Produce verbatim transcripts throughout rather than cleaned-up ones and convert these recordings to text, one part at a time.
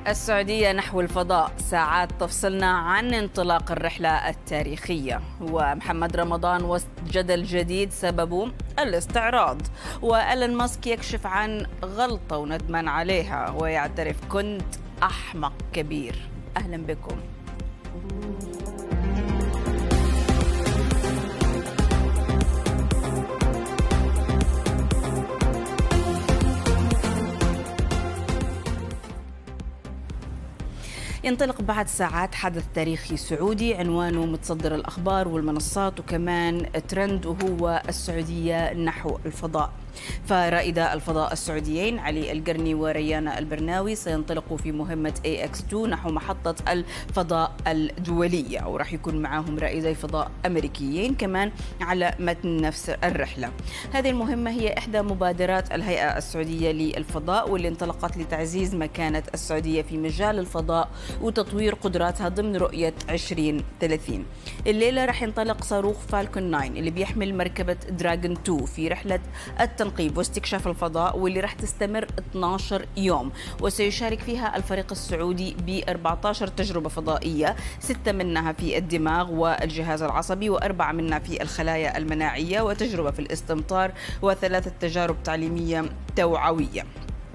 السعودية نحو الفضاء، ساعات تفصلنا عن انطلاق الرحلة التاريخية. ومحمد رمضان وسط جدل جديد سببه الاستعراض، وإيلون ماسك يكشف عن غلطة وندمان عليها ويعترف كنت أحمق كبير. أهلا بكم. ينطلق بعد ساعات حدث تاريخي سعودي عنوانه متصدر الأخبار والمنصات وكمان ترند، وهو السعودية نحو الفضاء. فرائدا الفضاء السعوديين علي القرني وريانا البرناوي سينطلقوا في مهمة إيه إكس تو نحو محطة الفضاء الدولية، وراح يكون معهم رائدي فضاء أمريكيين كمان على متن نفس الرحلة. هذه المهمة هي إحدى مبادرات الهيئة السعودية للفضاء، واللي انطلقت لتعزيز مكانة السعودية في مجال الفضاء وتطوير قدراتها ضمن رؤية عشرين ثلاثين. الليلة راح ينطلق صاروخ فالكون تسعة اللي بيحمل مركبة دراجون اثنين في رحلة التنقيب واستكشاف الفضاء، واللي راح تستمر اثني عشر يوم، وسيشارك فيها الفريق السعودي ب أربعة عشر تجربة فضائية، ستة منها في الدماغ والجهاز العصبي، وأربعة منها في الخلايا المناعية، وتجربة في الاستمطار، وثلاثة تجارب تعليمية توعوية.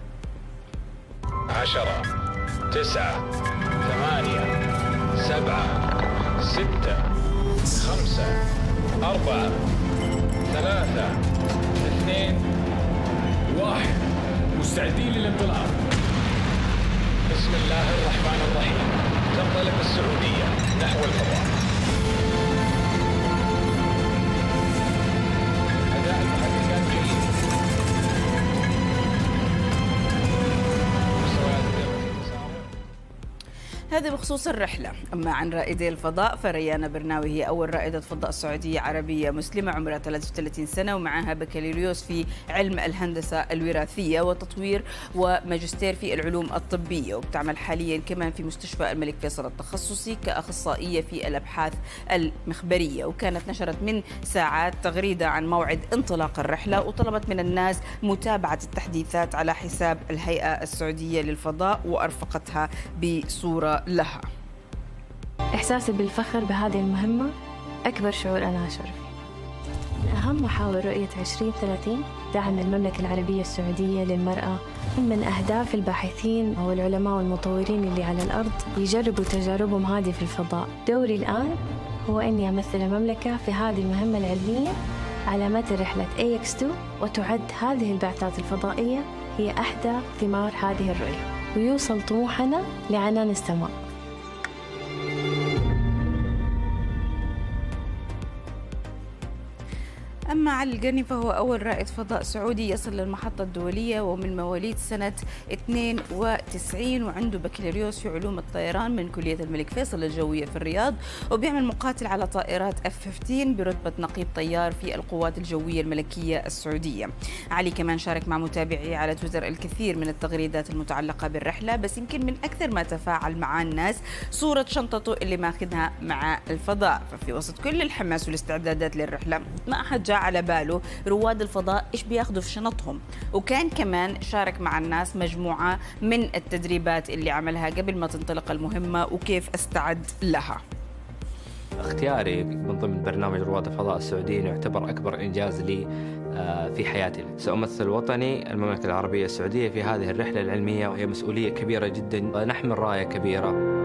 عشرة، تسعة، ثمانية، سبعة، ستة، خمسة، أربعة، ثلاثة، اثنين، واحد. مستعدين للانطلاق. بسم الله الرحمن الرحيم. تنطلق السعودية نحو الفضاء. أداء المحركات جيد. هذا بخصوص الرحلة. أما عن رائدي الفضاء فريانا برناوي هي أول رائدة فضاء سعودية عربية مسلمة، عمرها ثلاثة وثلاثين سنة ومعها بكالوريوس في علم الهندسة الوراثية وتطوير وماجستير في العلوم الطبية، وبتعمل حاليا كمان في مستشفى الملك فيصل التخصصي كأخصائية في الأبحاث المخبرية. وكانت نشرت من ساعات تغريدة عن موعد انطلاق الرحلة، وطلبت من الناس متابعة التحديثات على حساب الهيئة السعودية للفضاء وأرفقتها بصورة لها. إحساسي بالفخر بهذه المهمة أكبر شعور أنا أشعر فيه. أهم محاور رؤية عشرين ثلاثين دعم المملكة العربية السعودية للمرأة. من أهداف الباحثين والعلماء والمطورين اللي على الأرض يجربوا تجاربهم هذه في الفضاء. دوري الآن هو أني أمثل المملكة في هذه المهمة العلمية على متن رحلة إيه إكس تو، وتعد هذه البعثات الفضائية هي أحدى ثمار هذه الرؤية، ويوصل طموحنا لعنان السماء. أما علي القرني فهو أول رائد فضاء سعودي يصل للمحطة الدولية، ومن مواليد سنة اثنين وتسعين، وعنده بكالوريوس في علوم الطيران من كلية الملك فيصل الجوية في الرياض، وبيعمل مقاتل على طائرات إف خمسة عشر برتبة نقيب طيار في القوات الجوية الملكية السعودية. علي كمان شارك مع متابعيه على تويتر الكثير من التغريدات المتعلقة بالرحلة، بس يمكن من أكثر ما تفاعل مع الناس صورة شنطته اللي ماخذها مع الفضاء. ففي وسط كل الحماس والاستعدادات للرحلة ما أحد جاء على باله رواد الفضاء إيش بياخذوا في شنطهم، وكان كمان شارك مع الناس مجموعة من التدريبات اللي عملها قبل ما تنطلق المهمة وكيف استعد لها. اختياري من ضمن برنامج رواد الفضاء السعوديين يعتبر أكبر إنجاز لي في حياتي. سأمثل وطني المملكة العربية السعودية في هذه الرحلة العلمية، وهي مسؤولية كبيرة جدا. نحمل راية كبيرة.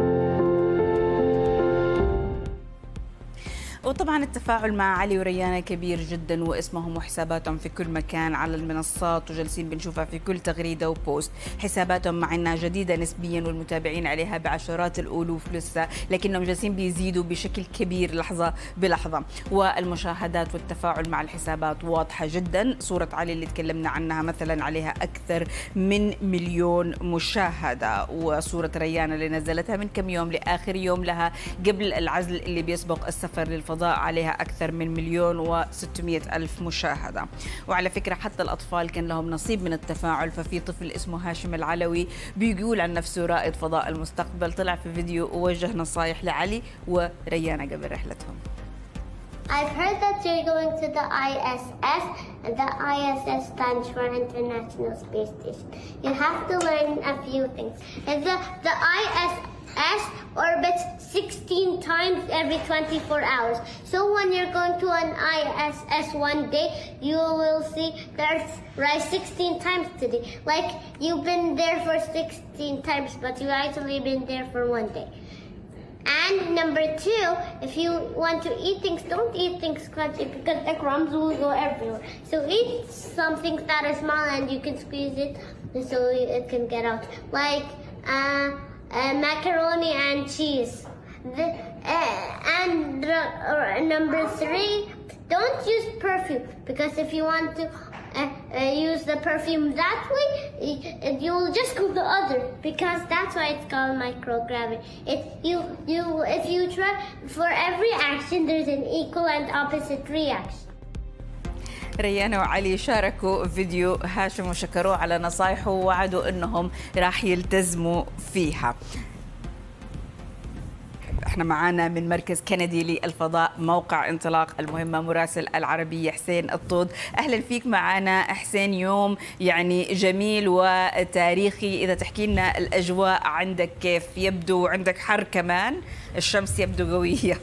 وطبعا التفاعل مع علي وريانا كبير جدا، واسمهم وحساباتهم في كل مكان على المنصات، وجالسين بنشوفها في كل تغريده وبوست. حساباتهم مع انها جديده نسبيا والمتابعين عليها بعشرات الالوف لسه، لكنهم جالسين بيزيدوا بشكل كبير لحظه بلحظه، والمشاهدات والتفاعل مع الحسابات واضحه جدا. صوره علي اللي تكلمنا عنها مثلا عليها اكثر من مليون مشاهده، وصوره ريانا اللي نزلتها من كم يوم لاخر يوم لها قبل العزل اللي بيسبق السفر للفضاء عليها أكثر من مليون وستمئة ألف مشاهدة. وعلى فكرة حتى الأطفال كان لهم نصيب من التفاعل، ففي طفل اسمه هاشم العلوي بيقول عن نفسه رائد فضاء المستقبل، طلع في فيديو ووجه نصايح لعلي وريانا قبل رحلتهم. I've heard that you're going to the I S S, and the I S S stands for International Space Station. You have to learn a few things. And the, the I S S orbits sixteen times every twenty-four hours. So when you're going to an I S S one day, you will see the Earth rise sixteen times today. Like you've been there for sixteen times, but you've actually been there for one day. And number two, if you want to eat things, don't eat things crunchy because the crumbs will go everywhere. So eat something that is small and you can squeeze it so it can get out. Like uh, uh, macaroni and cheese. The, uh, and uh, number three, don't use perfume because if you want to Uh, uh, use the perfume that way, uh, you'll just go the other because that's why it's called microgravity. It you you if you try for every action there's an equal and opposite reaction. ريان وعلي شاركوا فيديو هاشم وشكروه على نصايحه ووعدوا انهم راح يلتزموا فيها. احنا معانا من مركز كندي للفضاء موقع انطلاق المهمة مراسل العربية حسين الطود. أهلا فيك معانا حسين. يوم يعني جميل وتاريخي، إذا تحكي لنا الأجواء عندك كيف؟ يبدو عندك حر كمان، الشمس يبدو قوية.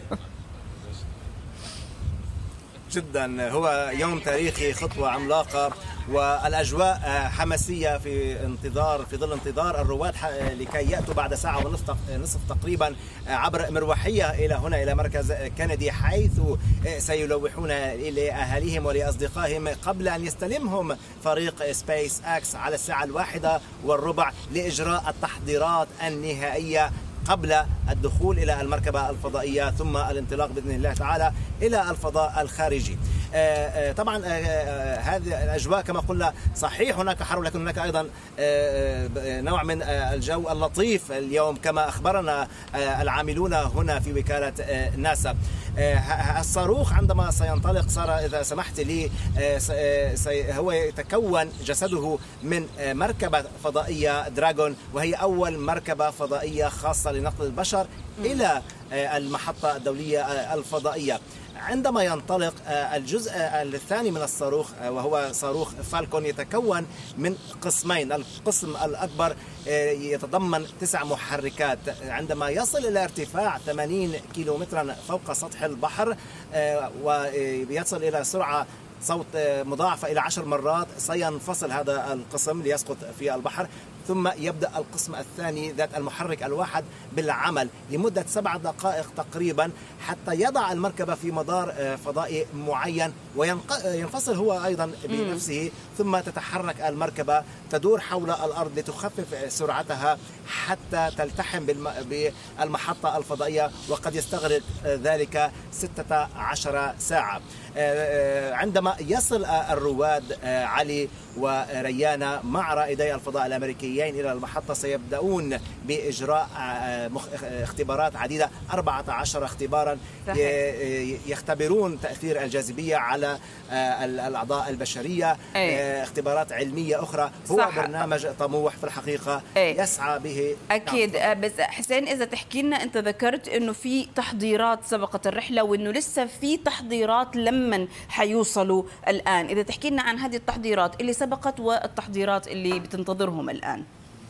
جدا، هو يوم تاريخي، خطوة عملاقة، والأجواء حماسية في انتظار في ظل انتظار الرواد لكي يأتوا بعد ساعة ونصف تقريبا عبر مروحية إلى هنا إلى مركز كندي، حيث سيلوحون لأهاليهم ولأصدقائهم قبل أن يستلمهم فريق سبيس اكس على الساعة الواحدة والربع لإجراء التحضيرات النهائية قبل الدخول إلى المركبة الفضائية ثم الانطلاق بإذن الله تعالى إلى الفضاء الخارجي. طبعا هذه الأجواء كما قلنا صحيح هناك حر، لكن هناك أيضا نوع من الجو اللطيف اليوم كما أخبرنا العاملون هنا في وكالة ناسا. الصاروخ عندما سينطلق سارة إذا سمحت لي هو يتكون جسده من مركبة فضائية دراغون، وهي أول مركبة فضائية خاصة لنقل البشر إلى المحطة الدولية الفضائية. عندما ينطلق الجزء الثاني من الصاروخ وهو صاروخ فالكون يتكون من قسمين. القسم الأكبر يتضمن تسع محركات. عندما يصل إلى ارتفاع ثمانين كيلومترا فوق سطح البحر ويصل إلى سرعة صوت مضاعفة إلى عشر مرات سينفصل هذا القسم ليسقط في البحر، ثم يبدأ القسم الثاني ذات المحرك الواحد بالعمل لمدة سبع دقائق تقريبا حتى يضع المركبة في مدار فضائي معين وينفصل هو أيضا بنفسه، ثم تتحرك المركبة تدور حول الأرض لتخفف سرعتها حتى تلتحم بالمحطة الفضائية، وقد يستغرق ذلك ستة عشر ساعة. عندما يصل الرواد علي وريانا مع رائدي الفضاء الأمريكيين إلى المحطة سيبدأون بإجراء اختبارات عديدة، أربعة عشر اختبارا يختبرون تأثير الجاذبية على الأعضاء البشرية. أي. اختبارات علمية أخرى. هو صح. برنامج طموح في الحقيقة. أي. يسعى به. أكيد. نعم. بس حسين إذا تحكي لنا، أنت ذكرت أنه في تحضيرات سبقت الرحلة وأنه لسه في تحضيرات لمن حيوصلوا الآن، إذا تحكي لنا عن هذه التحضيرات اللي سبقت والتحضيرات اللي بتنتظرهم الآن.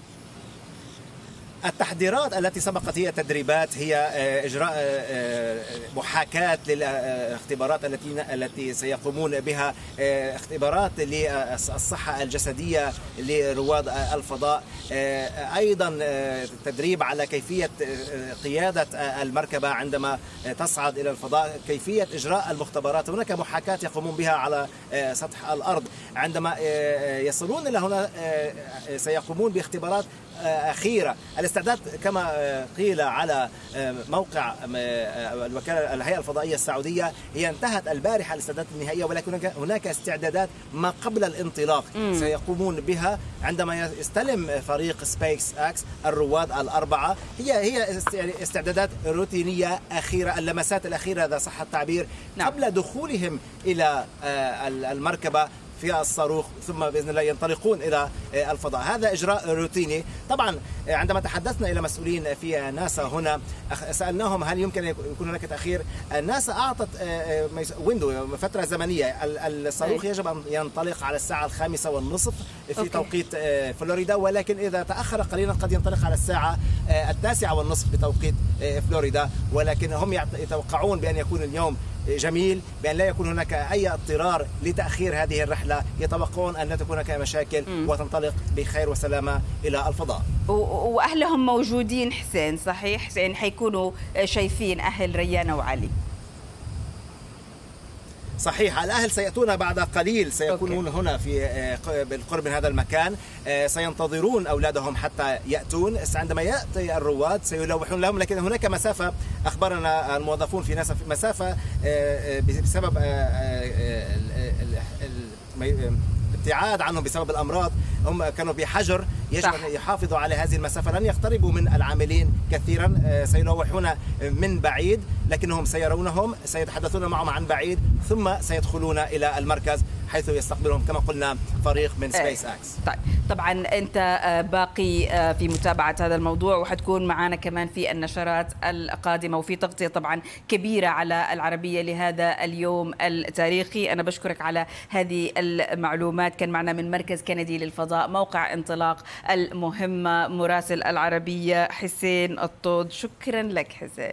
التحضيرات التي سبقت هي تدريبات، هي إجراء محاكاة للاختبارات التي التي سيقومون بها، اختبارات للصحة الجسدية لرواد الفضاء، أيضا تدريب على كيفية قيادة المركبة عندما تصعد إلى الفضاء، كيفية إجراء المختبرات. هناك محاكاة يقومون بها على سطح الأرض. عندما يصلون إلى هنا سيقومون باختبارات أخيرة. الاستعداد كما قيل على موقع الوكالة الهيئة الفضائية السعودية هي انتهت البارحة الاستعدادات النهائية، ولكن هناك استعدادات ما قبل الانطلاق م. سيقومون بها عندما يستلم فريق سبيس اكس الرواد الأربعة. هي هي استعدادات روتينية أخيرة، اللمسات الأخيرة إذا صح التعبير، نعم. قبل دخولهم إلى المركبة في الصاروخ ثم بإذن الله ينطلقون إلى الفضاء. هذا إجراء روتيني. طبعا عندما تحدثنا إلى مسؤولين في ناسا هنا سألناهم هل يمكن أن يكون هناك تأخير. ناسا أعطت ويندو فترة زمنية. الصاروخ يجب أن ينطلق على الساعة الخامسة والنصف في أوكي. توقيت فلوريدا، ولكن إذا تأخر قليلا قد ينطلق على الساعة التاسعة والنصف بتوقيت فلوريدا، ولكن هم يتوقعون بأن يكون اليوم جميل، بأن لا يكون هناك أي اضطرار لتأخير هذه الرحلة. يتوقعون أن لا تكون هناك مشاكل م. وتنطلق بخير وسلامة إلى الفضاء. وأهلهم موجودين حسين، صحيح؟ يعني حيكونوا شايفين أهل ريانة وعلي. صحيح، الأهل سيأتون بعد قليل، سيكونون أوكي. هنا في بالقرب من هذا المكان، سينتظرون أولادهم حتى يأتون. عندما يأتي الرواد سيلوحون لهم، لكن هناك مسافة، أخبرنا الموظفون في ناسا، مسافة بسبب ابتعاد عنهم بسبب الأمراض، هم كانوا بحجر، يجب أن يحافظوا على هذه المسافة. لن يقتربوا من العاملين كثيرا، سيلوحون من بعيد، لكنهم سيرونهم، سيتحدثون معهم عن بعيد، ثم سيدخلون إلى المركز حيث يستقبلهم كما قلنا فريق من سبيس اكس. طيب طبعا انت باقي في متابعه هذا الموضوع، وحتكون معنا كمان في النشرات القادمه، وفي تغطيه طبعا كبيره على العربيه لهذا اليوم التاريخي. انا بشكرك على هذه المعلومات. كان معنا من مركز كندي للفضاء موقع انطلاق المهمه مراسل العربيه حسين الطود. شكرا لك حسين.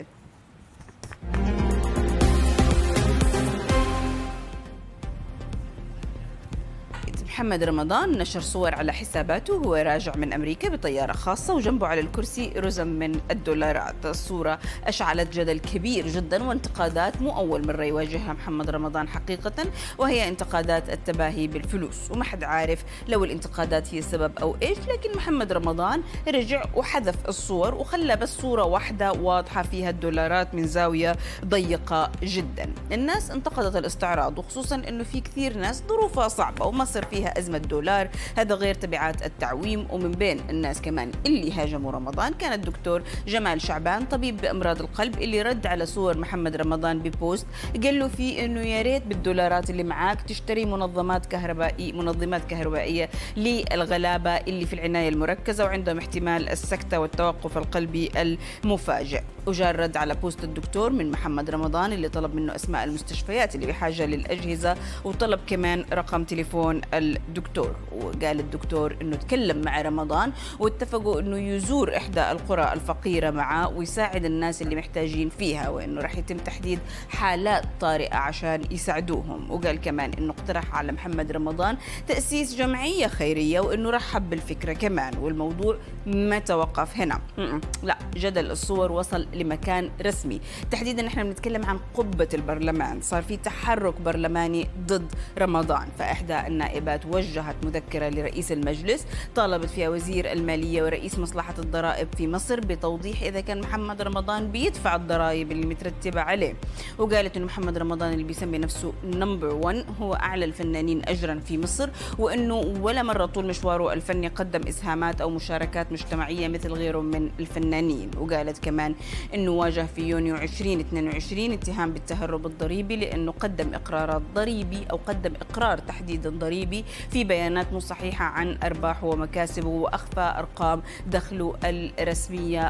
محمد رمضان نشر صور على حساباته وهو راجع من أمريكا بطيارة خاصة، وجنبه على الكرسي رزم من الدولارات. الصورة أشعلت جدل كبير جدا وانتقادات مو أول مرة يواجهها محمد رمضان حقيقة، وهي انتقادات التباهي بالفلوس، وما حد عارف لو الانتقادات هي سبب أو إيش. لكن محمد رمضان رجع وحذف الصور وخلى بس صورة واحدة واضحة فيها الدولارات من زاوية ضيقة جدا. الناس انتقدت الاستعراض، وخصوصا أنه في كثير ناس ظروفها صعبة ومصر فيها أزمة دولار، هذا غير تبعات التعويم. ومن بين الناس كمان اللي هاجموا رمضان كان الدكتور جمال شعبان طبيب بأمراض القلب، اللي رد على صور محمد رمضان ببوست قال له فيه إنه يا ريت بالدولارات اللي معاك تشتري منظمات كهربائية منظمات كهربائية للغلابة اللي في العناية المركزة وعندهم احتمال السكتة والتوقف القلبي المفاجئ. وجاء الرد على بوست الدكتور من محمد رمضان اللي طلب منه أسماء المستشفيات اللي بحاجة للأجهزة، وطلب كمان رقم تليفون الدكتور. وقال الدكتور انه تكلم مع رمضان واتفقوا انه يزور احدى القرى الفقيره معه ويساعد الناس اللي محتاجين فيها، وانه راح يتم تحديد حالات طارئه عشان يساعدوهم. وقال كمان انه اقترح على محمد رمضان تاسيس جمعيه خيريه، وانه رحب بالفكره كمان. والموضوع ما توقف هنا، لا، جدل الصور وصل لمكان رسمي. تحديدا نحن بنتكلم عن قبه البرلمان، صار في تحرك برلماني ضد رمضان. فاحدى النائبات وجهت مذكرة لرئيس المجلس طالبت فيها وزير المالية ورئيس مصلحة الضرائب في مصر بتوضيح إذا كان محمد رمضان بيدفع الضرائب اللي مترتبة عليه. وقالت إنه محمد رمضان اللي بيسمي نفسه نمبر ون هو أعلى الفنانين أجرا في مصر، وإنه ولا مرة طول مشواره الفني قدم إسهامات أو مشاركات مجتمعية مثل غيره من الفنانين. وقالت كمان إنه واجه في يونيو ألفين واثنين وعشرين اتهام بالتهرب الضريبي لأنه قدم إقرارات ضريبي أو قدم إقرار تحديد ضريبي في بيانات مو صحيحة عن أرباحه ومكاسبه، وأخفى أرقام دخله الرسمية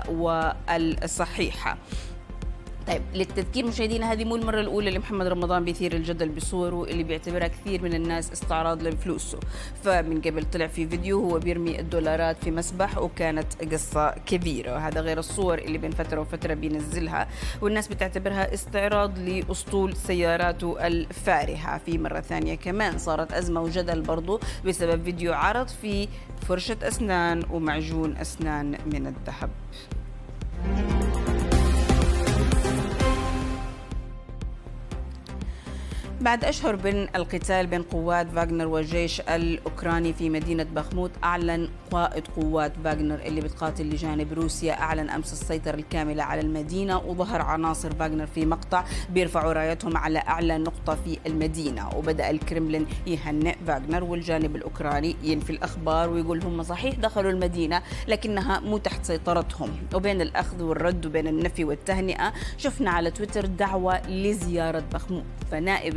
والصحيحة. طيب للتذكير مشاهدينا، هذه مو المرة الأولى اللي محمد رمضان بيثير الجدل بصوره اللي بيعتبرها كثير من الناس استعراض لفلوسه. فمن قبل طلع في فيديو هو بيرمي الدولارات في مسبح، وكانت قصة كبيرة. وهذا غير الصور اللي بين فترة وفترة بينزلها، والناس بتعتبرها استعراض لأسطول سياراته الفارهة. في مرة ثانية كمان صارت أزمة وجدل برضو بسبب فيديو عرض فيه فرشة أسنان ومعجون أسنان من الذهب. بعد أشهر من القتال بين قوات فاغنر والجيش الأوكراني في مدينة بخموت، أعلن قائد قوات فاغنر اللي بتقاتل لجانب روسيا أعلن أمس السيطرة الكاملة على المدينة. وظهر عناصر فاغنر في مقطع بيرفعوا رايتهم على أعلى نقطة في المدينة. وبدأ الكرملين يهنئ فاغنر والجانب الأوكراني ينفي الأخبار ويقول هم صحيح دخلوا المدينة لكنها مو تحت سيطرتهم. وبين الأخذ والرد وبين النفي والتهنئة شفنا على تويتر دعوة لزيارة بخموت. فنائب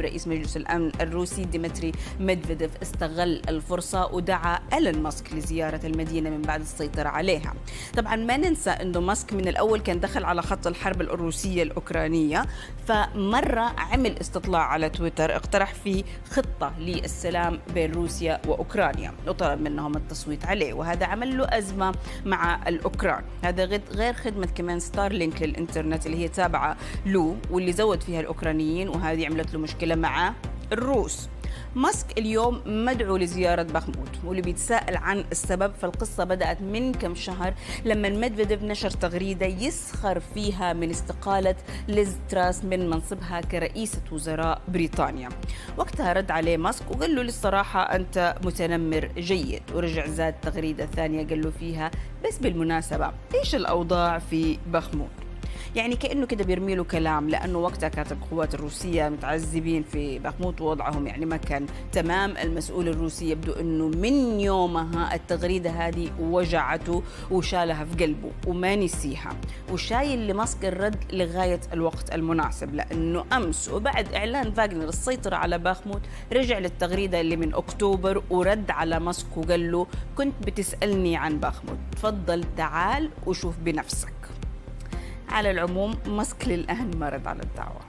رئيس مجلس الأمن الروسي ديمتري ميدفيديف استغل الفرصة ودعا إيلون ماسك لزيارة المدينة من بعد السيطرة عليها. طبعا ما ننسى أنه ماسك من الأول كان دخل على خط الحرب الروسية الأوكرانية، فمرة عمل استطلاع على تويتر اقترح فيه خطة للسلام بين روسيا وأوكرانيا وطلب منهم التصويت عليه، وهذا عمل له أزمة مع الأوكران. هذا غير خدمة كمان ستارلينك للإنترنت اللي هي تابعة له واللي زود فيها الأوكرانيين، وهذه عملت له مشكلة مع الروس. ماسك اليوم مدعو لزيارة بخموت، واللي بيتساءل عن السبب فالقصة بدأت من كم شهر لما ميدفيديف نشر تغريدة يسخر فيها من استقالة ليز تراس من منصبها كرئيسة وزراء بريطانيا. وقتها رد عليه ماسك وقال له للصراحة أنت متنمر جيد، ورجع زاد تغريدة ثانية قال له فيها بس بالمناسبة إيش الأوضاع في بخموت؟ يعني كأنه كده بيرمي له كلام، لأنه وقتها كانت القوات الروسية متعذبين في بخموت ووضعهم يعني ما كان تمام. المسؤول الروسي يبدو أنه من يومها التغريدة هذه وجعته وشالها في قلبه وما نسيها، وشايل لماسك الرد لغاية الوقت المناسب، لأنه أمس وبعد إعلان فاغنر السيطرة على بخموت رجع للتغريدة اللي من أكتوبر ورد على ماسك وقال له كنت بتسألني عن بخموت، تفضل تعال وشوف بنفسك. على العموم ماسك للآن ما رد على الدعوة.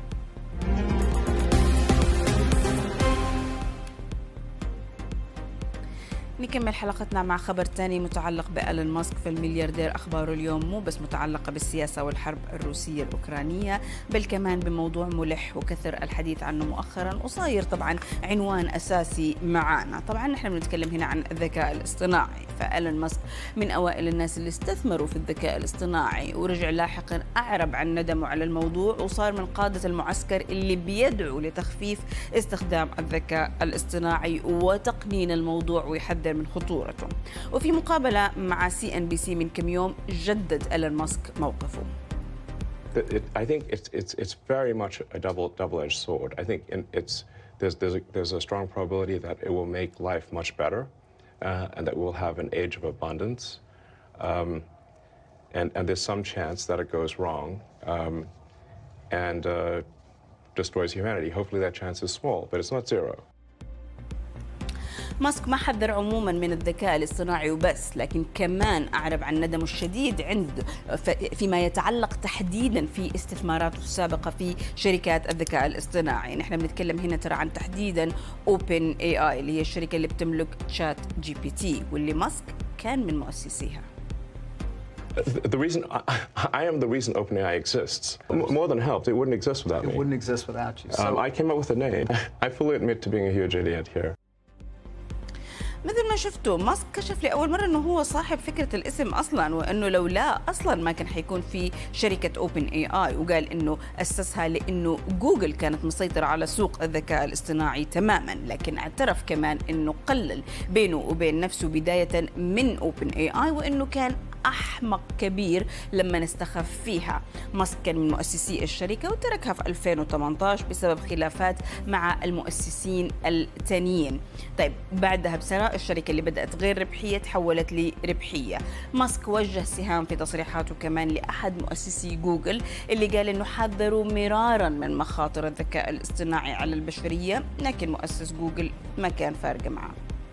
نكمل حلقتنا مع خبر تاني متعلق بإيلون ماسك. في الملياردير أخباره اليوم مو بس متعلقة بالسياسة والحرب الروسية الأوكرانية، بل كمان بموضوع ملح وكثر الحديث عنه مؤخرا وصاير طبعا عنوان أساسي معانا. طبعا نحن بنتكلم هنا عن الذكاء الاصطناعي، فإيلون ماسك من أوائل الناس اللي استثمروا في الذكاء الاصطناعي، ورجع لاحقا أعرب عن ندمه على الموضوع وصار من قادة المعسكر اللي بيدعو لتخفيف استخدام الذكاء الاصطناعي وتقنين الموضوع ويحذر من خطورته. وفي مقابلة مع سي إن بي سي من كم يوم جدد إيلون ماسك موقفه. It, I think it's it's it's very much a double double-edged sword. I think it's there's there's a, there's a strong probability that it will make life much better, uh, and that we'll have an age of abundance, um, and and there's some chance that it goes wrong, um, and uh, destroys humanity. Hopefully that chance is small, but it's not zero. ماسك ما حذر عموما من الذكاء الاصطناعي وبس، لكن كمان أعرب عن ندمه الشديد عند فيما يتعلق تحديدا في استثماراته السابقة في شركات الذكاء الاصطناعي. نحن بنتكلم هنا ترى عن تحديدا أوبن إي آي اللي هي الشركة اللي بتملك تشات جي بي تي واللي ماسك كان من مؤسسيها. The reason I, I am the reason OpenAI exists. More than helped, it wouldn't exist without me. It wouldn't exist without you. So um, I came up with a name. I fully admit to being a huge idiot here. مثل ما شفتوا ماسك كشف لأول مرة أنه هو صاحب فكرة الاسم أصلاً، وأنه لولا أصلاً ما كان حيكون في شركة أوبن إي آي، وقال أنه أسسها لأنه جوجل كانت مسيطرة على سوق الذكاء الاصطناعي تماماً، لكن اعترف كمان أنه قلل بينه وبين نفسه بداية من أوبن إي آي وأنه كان أحمق كبير لما استخف فيها. ماسك كان من مؤسسي الشركة وتركها في ألفين وثمانية عشر بسبب خلافات مع المؤسسين التانيين. طيب بعدها بسنة الشركة اللي بدأت غير ربحية تحولت لربحية. ماسك وجه سهام في تصريحاته كمان لأحد مؤسسي جوجل اللي قال إنه حذروا مرارا من مخاطر الذكاء الاصطناعي على البشرية، لكن مؤسس جوجل ما كان فارق معه.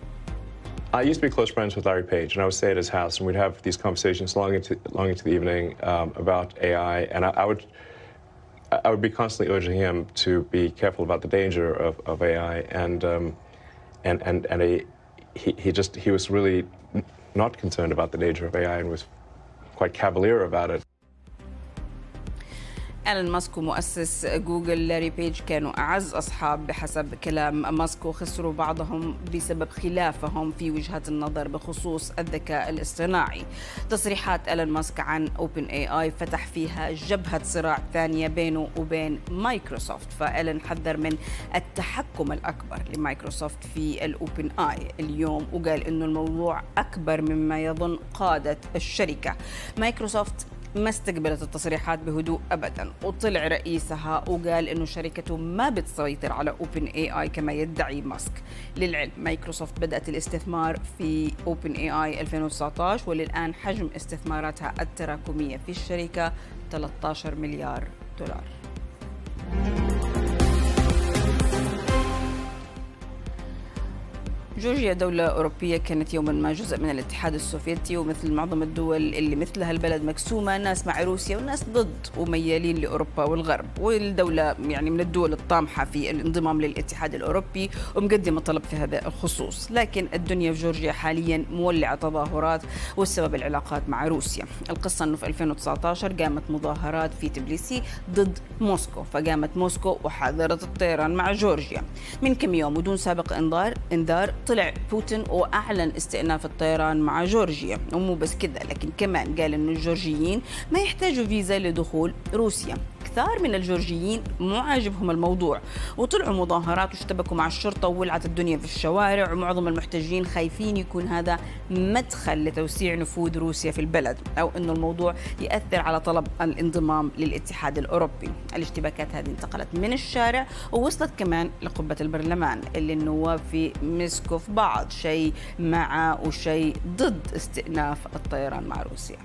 I used to be close friends with Larry Page, and I would stay at his house, and we'd have these conversations long into long into the evening um, about A I, and I, I would I would be constantly urging him to be careful about the danger of, of A I, and um, and and and a, he he just he was really not concerned about the danger of A I and was quite cavalier about it. إيلون ماسك ومؤسس جوجل لاري بيج كانوا أعز أصحاب بحسب كلام ماسك، وخسروا بعضهم بسبب خلافهم في وجهات النظر بخصوص الذكاء الاصطناعي. تصريحات إيلون ماسك عن أوبن إي آي فتح فيها جبهة صراع ثانية بينه وبين مايكروسوفت، فإيلون حذر من التحكم الأكبر لمايكروسوفت في الأوبن آي اليوم، وقال إنه الموضوع أكبر مما يظن قادة الشركة. مايكروسوفت ما استقبلت التصريحات بهدوء أبدا، وطلع رئيسها وقال إنه شركته ما بتسيطر على أوبن إي آي كما يدعي ماسك. للعلم مايكروسوفت بدأت الاستثمار في أوبن إي آي ألفين وتسعة عشر، وللآن حجم استثماراتها التراكمية في الشركة ثلاثة عشر مليار دولار. جورجيا دولة أوروبية كانت يوما ما جزء من الاتحاد السوفيتي، ومثل معظم الدول اللي مثلها البلد مقسومة، ناس مع روسيا وناس ضد وميالين لأوروبا والغرب. والدولة يعني من الدول الطامحة في الانضمام للاتحاد الأوروبي ومقدمة طلب في هذا الخصوص. لكن الدنيا في جورجيا حاليا مولعة تظاهرات، والسبب العلاقات مع روسيا. القصة أنه في ألفين وتسعة عشر قامت مظاهرات في تبليسي ضد موسكو، فقامت موسكو وحظرت الطيران مع جورجيا. من كم يوم ودون سابق انذار انذار طلع بوتين واعلن استئناف الطيران مع جورجيا. ومو بس كذا، لكن كمان قال انه الجورجيين ما يحتاجوا فيزا لدخول روسيا. كثار من الجورجيين مو عاجبهم الموضوع، وطلعوا مظاهرات واشتبكوا مع الشرطة وولعت الدنيا في الشوارع. ومعظم المحتجين خايفين يكون هذا مدخل لتوسيع نفوذ روسيا في البلد، أو أنه الموضوع يأثر على طلب الانضمام للاتحاد الأوروبي. الاشتباكات هذه انتقلت من الشارع ووصلت كمان لقبة البرلمان، اللي النواب في مسكوا في بعض، شيء مع وشيء ضد استئناف الطيران مع روسيا.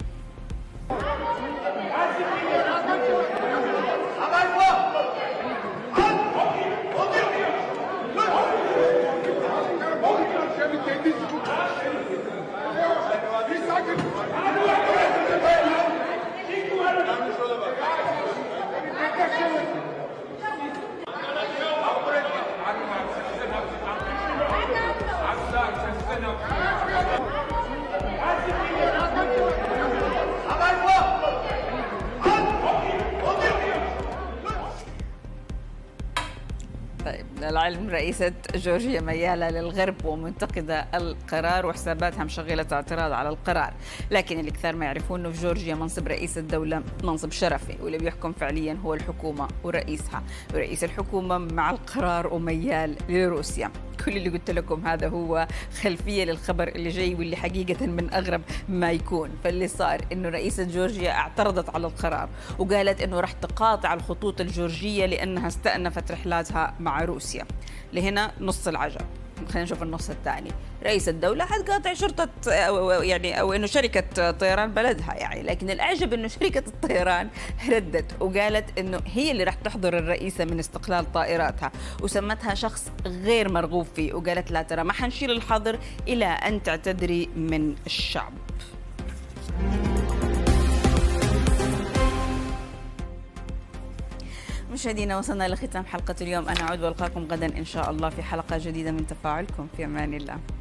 طيب، للعلم رئيسة جورجيا ميالة للغرب ومنتقدة القرار، وحساباتها مشغلة اعتراض على القرار. لكن اللي كثير ما يعرفون انه في جورجيا منصب رئيس الدولة منصب شرفي، واللي بيحكم فعليا هو الحكومة ورئيسها، ورئيس الحكومة مع القرار وميال لروسيا. كل اللي قلت لكم هذا هو خلفية للخبر اللي جاي، واللي حقيقة من أغرب ما يكون. فاللي صار إنه رئيسة جورجيا اعترضت على القرار وقالت إنه راح تقاطع الخطوط الجورجية لأنها استأنفت رحلاتها مع روسيا. لهنا نص العجب. خلينا نشوف النص الثاني. رئيس الدولة حتقاطع شرطة أو يعني أو إنه شركة طيران بلدها يعني، لكن الأعجب إنه شركة الطيران ردت وقالت إنه هي اللي راح تحضر الرئيسة من استقلال طائراتها، وسمتها شخص غير مرغوب فيه، وقالت لا ترى ما حنشيل الحظر إلى أن تعتذري من الشعب. مشاهدينا، وصلنا لختام حلقة اليوم. أنا أعود وألقاكم غدا إن شاء الله في حلقة جديدة من تفاعلكم. في أمان الله.